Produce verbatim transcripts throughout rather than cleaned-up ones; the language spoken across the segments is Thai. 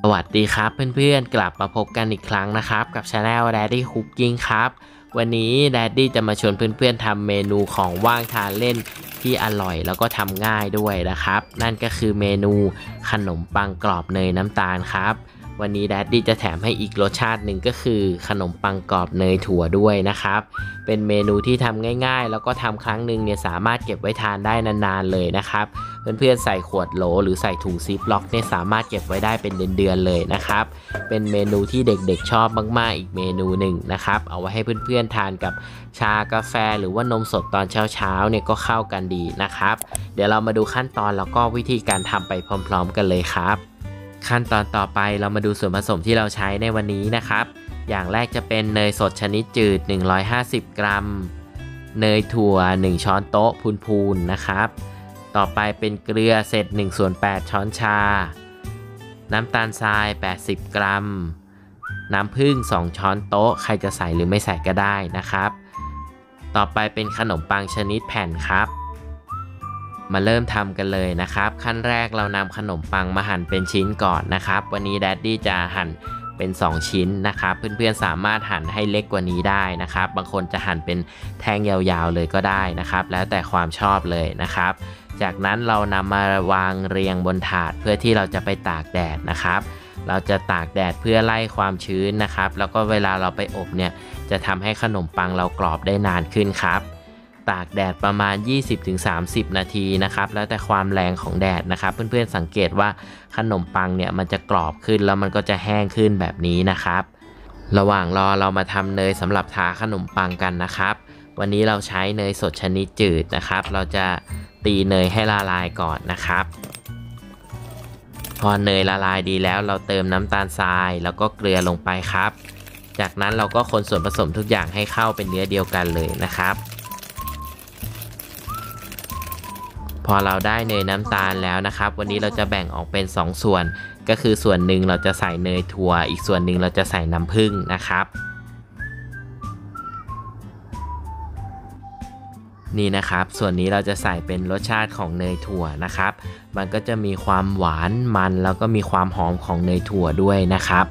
สวัสดีครับเพื่อนๆกลับมาพบกันอีกครั้งนะครับกับ Channel Daddy Cooking ครับวันนี้ Daddy จะมาชวนเพื่อนๆทำเมนูของว่างทานเล่นที่อร่อยแล้วก็ทำง่ายด้วยนะครับนั่นก็คือเมนูขนมปังกรอบเนยน้ำตาลครับวันนี้ Daddy จะแถมให้อีกรสชาติหนึ่งก็คือขนมปังกรอบเนยถั่วด้วยนะครับเป็นเมนูที่ทำง่ายๆแล้วก็ทำครั้งหนึ่งเนี่ยสามารถเก็บไว้ทานได้นานๆเลยนะครับเพื่อนๆใส่ขวดโหลหรือใส่ถุงซิปล็อกเนี่ยสามารถเก็บไว้ได้เป็นเดือนๆเลยนะครับเป็นเมนูที่เด็กๆชอบมากๆอีกเมนูหนึ่งนะครับเอาไว้ให้เพื่อนๆทานกับชากาแฟหรือว่านมสดตอนเช้าๆเนี่ยก็เข้ากันดีนะครับเดี๋ยวเรามาดูขั้นตอนแล้วก็วิธีการทำไปพร้อมๆกันเลยครับขั้นตอนต่อไปเรามาดูส่วนผสมที่เราใช้ในวันนี้นะครับอย่างแรกจะเป็นเนยสดชนิดจืดหนึ่งร้อยห้าสิบกรัมเนยถั่วหนึ่งช้อนโต๊ะพูนๆนะครับต่อไปเป็นเกลือเศษหนึ่งส่วนแปดช้อนชาน้ำตาลทรายแปดสิบกรัมน้ำผึ้งสองช้อนโต๊ะใครจะใส่หรือไม่ใส่ก็ได้นะครับต่อไปเป็นขนมปังชนิดแผ่นครับมาเริ่มทำกันเลยนะครับขั้นแรกเรานำขนมปังมาหั่นเป็นชิ้นก่อนนะครับวันนี้แดดดี้จะหั่นเป็นสองชิ้นนะครับเพื่อนๆสามารถหั่นให้เล็กกว่านี้ได้นะครับบางคนจะหั่นเป็นแท่งยาวๆเลยก็ได้นะครับแล้วแต่ความชอบเลยนะครับจากนั้นเรานำมาวางเรียงบนถาดเพื่อที่เราจะไปตากแดดนะครับเราจะตากแดดเพื่อไล่ความชื้นนะครับแล้วก็เวลาเราไปอบเนี่ยจะทำให้ขนมปังเรากรอบได้นานขึ้นครับตากแดดประมาณ ยี่สิบถึงสามสิบ นาทีนะครับแล้วแต่ความแรงของแดดนะครับเพื่อนๆสังเกตว่าขนมปังเนี่ยมันจะกรอบขึ้นแล้วมันก็จะแห้งขึ้นแบบนี้นะครับระหว่างรอเรามาทำเนยสำหรับทาขนมปังกันนะครับวันนี้เราใช้เนยสดชนิดจืดนะครับเราจะตีเนยให้ละลายก่อนนะครับพอเนยละลายดีแล้วเราเติมน้ำตาลทรายแล้วก็เกลือลงไปครับจากนั้นเราก็คนส่วนผสมทุกอย่างให้เข้าเป็นเนื้อเดียวกันเลยนะครับพอเราได้เนยน้ำตาลแล้วนะครับวันนี้เราจะแบ่งออกเป็นสองส่วนก็คือส่วนหนึ่งเราจะใส่เนยถั่วอีกส่วนหนึ่งเราจะใส่น้ำผึ้งนะครับนี่นะครับส่วนนี้เราจะใส่เป็นรสชาติของเนยถั่วนะครับมันก็จะมีความหวานมันแล้วก็มีความหอมของเนยถั่วด้วยนะครับ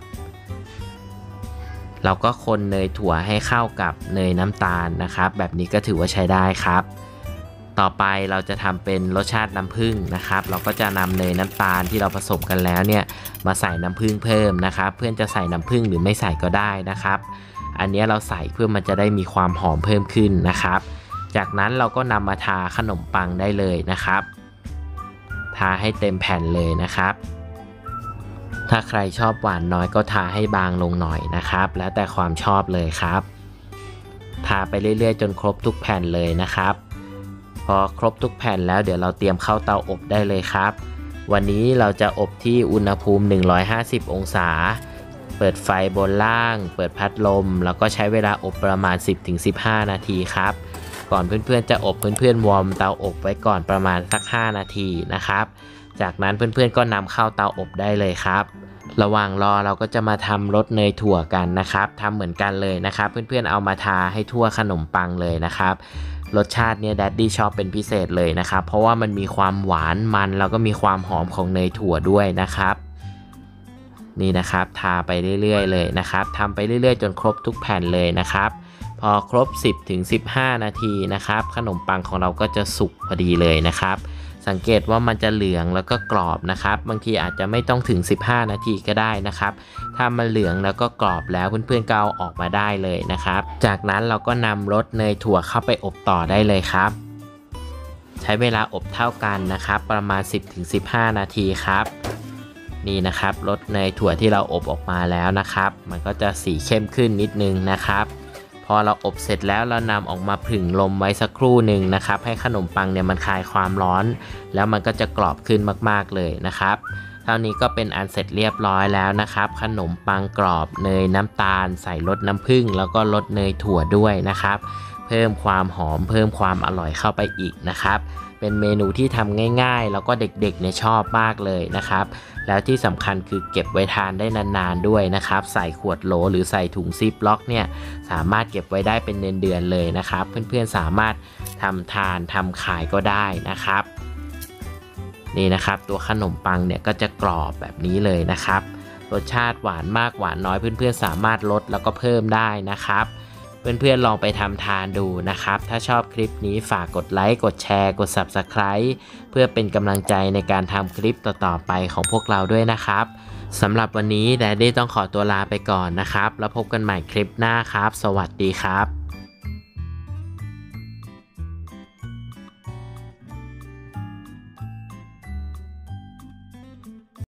เราก็คนเนยถั่วให้เข้ากับเนยน้ำตาลนะครับแบบนี้ก็ถือว่าใช้ได้ครับต่อไปเราจะทำเป็นรสชาติน้ำผึ้งนะครับเราก็จะนำเนยน้ำตาลที่เราผสมกันแล้วเนี่ยมาใส่น้ำผึ้งเพิ่มนะครับเพื่อนจะใส่น้ำผึ้งหรือไม่ใส่ก็ได้นะครับอันนี้เราใส่เพื่อมันจะได้มีความหอมเพิ่มขึ้นนะครับจากนั้นเราก็นำมาทาขนมปังได้เลยนะครับทาให้เต็มแผ่นเลยนะครับถ้าใครชอบหวานน้อยก็ทาให้บางลงหน่อยนะครับแล้วแต่ความชอบเลยครับทาไปเรื่อยๆจนครบทุกแผ่นเลยนะครับพอครบทุกแผ่นแล้วเดี๋ยวเราเตรียมเข้าเตาอบได้เลยครับวันนี้เราจะอบที่อุณหภูมิหนึ่งร้อยห้าสิบองศาเปิดไฟบนล่างเปิดพัดลมแล้วก็ใช้เวลาอบประมาณ สิบถึงสิบห้า นาทีครับก่อนเพื่อนๆจะอบเพื่อนๆวอร์มเตาอบไว้ก่อนประมาณสักห้านาทีนะครับจากนั้นเพื่อนๆก็นำเข้าเตาอบได้เลยครับระหว่างรอเราก็จะมาทำรสเนยถั่วกันนะครับทำเหมือนกันเลยนะครับเพื่อนๆเอามาทาให้ทั่วขนมปังเลยนะครับรสชาติเนี่ยแดดดี้ชอบเป็นพิเศษเลยนะครับเพราะว่ามันมีความหวานมันแล้วก็มีความหอมของเนยถั่วด้วยนะครับนี่นะครับทาไปเรื่อยๆเลยนะครับทำไปเรื่อยๆจนครบทุกแผ่นเลยนะครับพอครบ สิบถึงสิบห้า นาทีนะครับขนมปังของเราก็จะสุกพอดีเลยนะครับสังเกตว่ามันจะเหลืองแล้วก็กรอบนะครับบางทีอาจจะไม่ต้องถึงสิบห้านาทีก็ได้นะครับถ้ามันเหลืองแล้วก็กรอบแล้วเพื่อนๆก็เอาออกมาได้เลยนะครับจากนั้นเราก็นำรสเนยถั่วเข้าไปอบต่อได้เลยครับใช้เวลาอบเท่ากันนะครับประมาณ สิบถึงสิบห้า นาทีครับนี่นะครับรสเนยถั่วที่เราอบออกมาแล้วนะครับมันก็จะสีเข้มขึ้นนิดนึงนะครับพอเราอบเสร็จแล้วเรานำออกมาผึ่งลมไว้สักครู่หนึ่งนะครับให้ขนมปังเนี่ยมันคลายความร้อนแล้วมันก็จะกรอบขึ้นมากๆเลยนะครับเท่านี้ก็เป็นอันเสร็จเรียบร้อยแล้วนะครับขนมปังกรอบเนยน้ำตาลใส่รสน้ำผึ้งแล้วก็รสเนยถั่วด้วยนะครับเพิ่มความหอมเพิ่มความอร่อยเข้าไปอีกนะครับเป็นเมนูที่ทำง่ายๆแล้วก็เด็กๆเนี่ยชอบมากเลยนะครับแล้วที่สำคัญคือเก็บไว้ทานได้นานๆด้วยนะครับใส่ขวดโหลหรือใส่ถุงซิปล็อกเนี่ยสามารถเก็บไว้ได้เป็นเดือนๆเลยนะครับเพื่อนๆสามารถทำทานทำขายก็ได้นะครับนี่นะครับตัวขนมปังเนี่ยก็จะกรอบแบบนี้เลยนะครับรสชาติหวานมากหวานน้อยเพื่อนๆสามารถลดแล้วก็เพิ่มได้นะครับเพื่อนๆลองไปทำทานดูนะครับถ้าชอบคลิปนี้ฝากกดไลค์กดแชร์กด ซับสไครบ์ เพื่อเป็นกำลังใจในการทำคลิปต่อๆไปของพวกเราด้วยนะครับสำหรับวันนี้แดดดี้ต้องขอตัวลาไปก่อนนะครับแล้วพบกันใหม่คลิปหน้าครับสวัสดีครับ